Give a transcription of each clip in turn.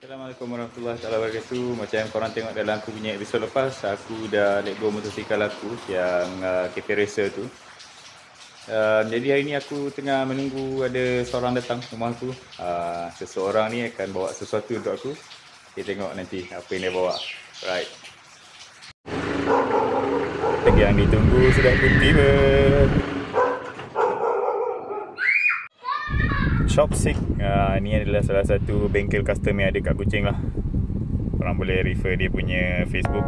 Assalamualaikum warahmatullahi wabarakatuh. Macam yang korang tengok dalam aku punya episod lepas, aku dah let go motosikal aku yang cafe racer tu. Jadi hari ni aku tengah menunggu ada seorang datang rumah aku. Seseorang ni akan bawa sesuatu untuk aku. Kita tengok nanti apa yang dia bawa. Right. Yang ditunggu sudah pun tiba. Shopsick. Ni adalah salah satu bengkel custom yang ada kat Kuching lah. Korang boleh refer dia punya Facebook.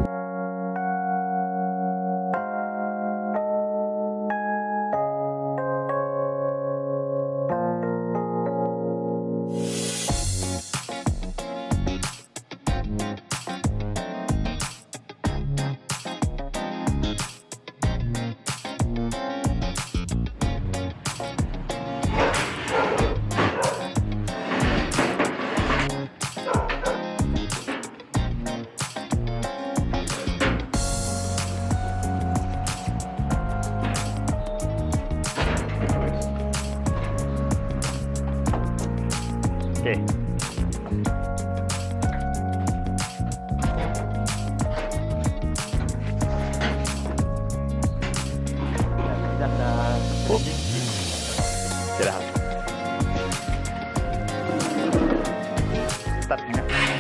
Okay. Dah. Start ni.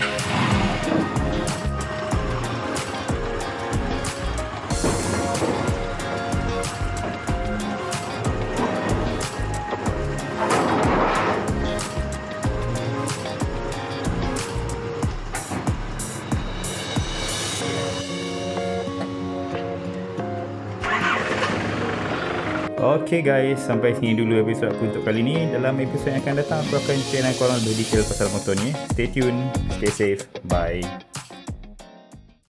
Okay guys, sampai sini dulu episod aku untuk kali ni. Dalam episod yang akan datang aku akan share dengan korang lebih detail pasal motor ni. Stay tune, stay safe, bye.